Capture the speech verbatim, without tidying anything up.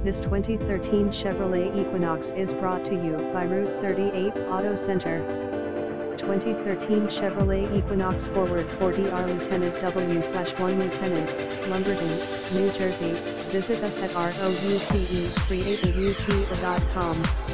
This twenty thirteen Chevrolet Equinox is brought to you by Route thirty-eight Auto Center. twenty thirteen Chevrolet Equinox forward for D R Lieutenant W slash one Lieutenant, Lumberton, New Jersey. Visit us at route three eight eight U T A dot com.